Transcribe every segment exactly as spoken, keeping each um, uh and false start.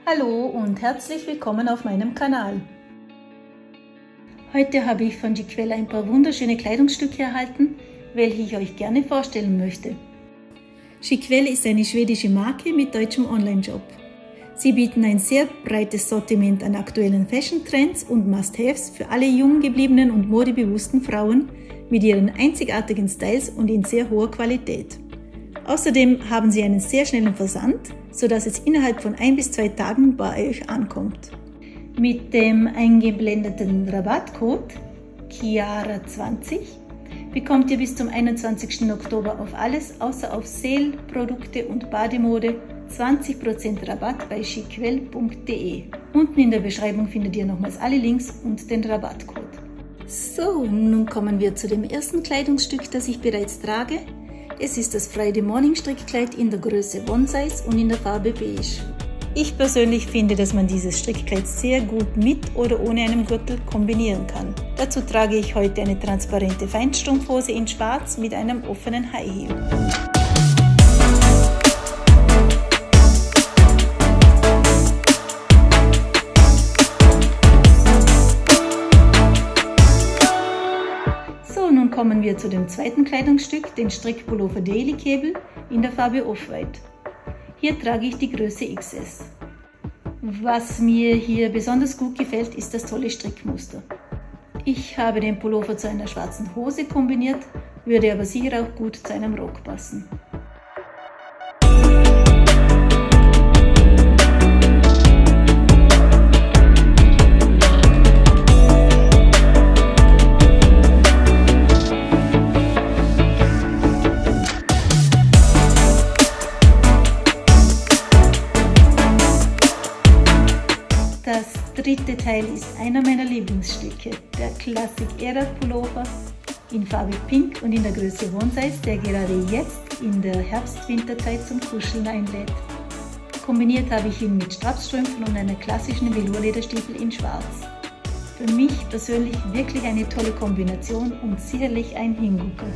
Hallo und herzlich willkommen auf meinem Kanal. Heute habe ich von Jiquel ein paar wunderschöne Kleidungsstücke erhalten, welche ich euch gerne vorstellen möchte. Jiquel ist eine schwedische Marke mit deutschem Online-Shop. Sie bieten ein sehr breites Sortiment an aktuellen Fashion-Trends und Must-Haves für alle jung gebliebenen und modebewussten Frauen mit ihren einzigartigen Styles und in sehr hoher Qualität. Außerdem haben sie einen sehr schnellen Versand, sodass es innerhalb von ein bis zwei Tagen bei euch ankommt. Mit dem eingeblendeten Rabattcode Chiara zwanzig bekommt ihr bis zum einundzwanzigsten Oktober auf alles außer auf Sale, Produkte und Bademode zwanzig Prozent Rabatt bei jiquel punkt de. Unten in der Beschreibung findet ihr nochmals alle Links und den Rabattcode. So, nun kommen wir zu dem ersten Kleidungsstück, das ich bereits trage. Es ist das Friday Morning Strickkleid in der Größe One Size und in der Farbe Beige. Ich persönlich finde, dass man dieses Strickkleid sehr gut mit oder ohne einen Gürtel kombinieren kann. Dazu trage ich heute eine transparente Feinstrumpfhose in Schwarz mit einem offenen High Heel. So, nun kommen wir zu dem zweiten Kleidungsstück, den Strickpullover Daily Cable in der Farbe Off-White. Hier trage ich die Größe X S. Was mir hier besonders gut gefällt, ist das tolle Strickmuster. Ich habe den Pullover zu einer schwarzen Hose kombiniert, würde aber sicher auch gut zu einem Rock passen. Das dritte Teil ist einer meiner Lieblingsstücke, der Classic Era Pullover in Farbe Pink und in der Größe One Size, der gerade jetzt in der Herbst-Winterzeit zum Kuscheln einlädt. Kombiniert habe ich ihn mit Strapsstrümpfen und einer klassischen Velour-Lederstiefel in Schwarz. Für mich persönlich wirklich eine tolle Kombination und sicherlich ein Hingucker.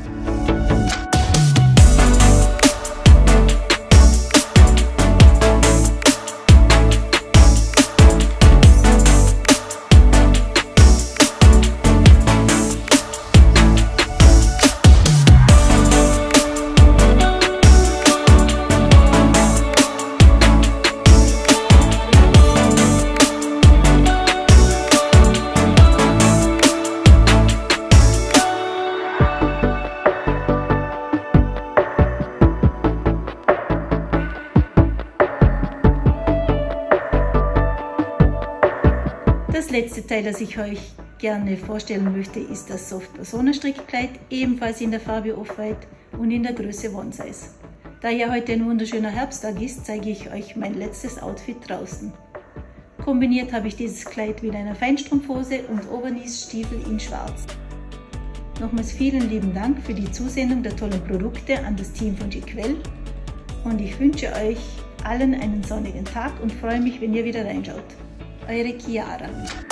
Das letzte Teil, das ich euch gerne vorstellen möchte, ist das Soft Persona Strickkleid, ebenfalls in der Farbe Off-White und in der Größe One Size. Da ja heute ein wunderschöner Herbsttag ist, zeige ich euch mein letztes Outfit draußen. Kombiniert habe ich dieses Kleid mit einer Feinstrumpfhose und Overknees-Stiefel in Schwarz. Nochmals vielen lieben Dank für die Zusendung der tollen Produkte an das Team von Jiquel und ich wünsche euch allen einen sonnigen Tag und freue mich, wenn ihr wieder reinschaut. Eure Chiara.